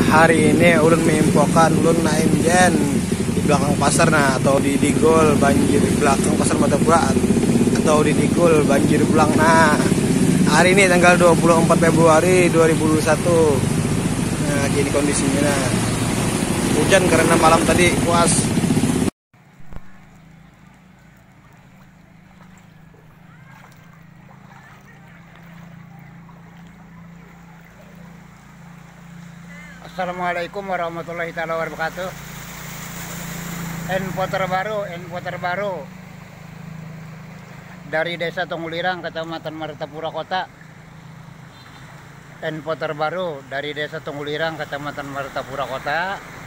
Hari ini ulun menginfokan ulun naik jen di belakang pasar atau di Digul banjir di belakang pasar Matapura atau di Digul banjir pulang. Hari ini tanggal 24 Februari 2021. Gini kondisinya. Hujan karena malam tadi puas. Assalamualaikum warahmatullahi wabarakatuh. Info terbaru dari Desa Tunggulirang, Kecamatan Martapura Kota. Info terbaru dari Desa Tunggulirang, Kecamatan Martapura Kota.